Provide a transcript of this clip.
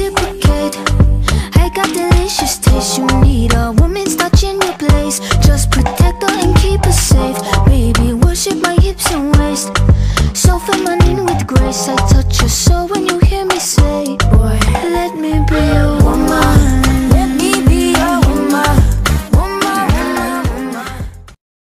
reciprocate. I got delicious taste. You need a woman's touch in your place. Just protect her and keep her safe. Baby, worship my hips and waist. So feminine with grace. I touch your soul when you hear me say, boy, let me be your